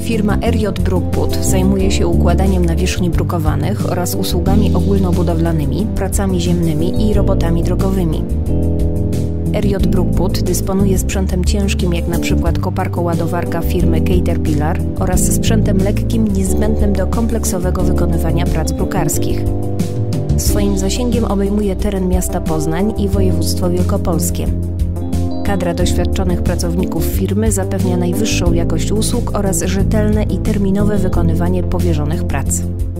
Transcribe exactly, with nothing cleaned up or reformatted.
Firma R J Brookwood zajmuje się układaniem nawierzchni brukowanych oraz usługami ogólnobudowlanymi, pracami ziemnymi i robotami drogowymi. R J Brookwood dysponuje sprzętem ciężkim jak np. koparko-ładowarka firmy Caterpillar oraz sprzętem lekkim niezbędnym do kompleksowego wykonywania prac brukarskich. Swoim zasięgiem obejmuje teren miasta Poznań i województwo wielkopolskie. Kadra doświadczonych pracowników firmy zapewnia najwyższą jakość usług oraz rzetelne i terminowe wykonywanie powierzonych prac.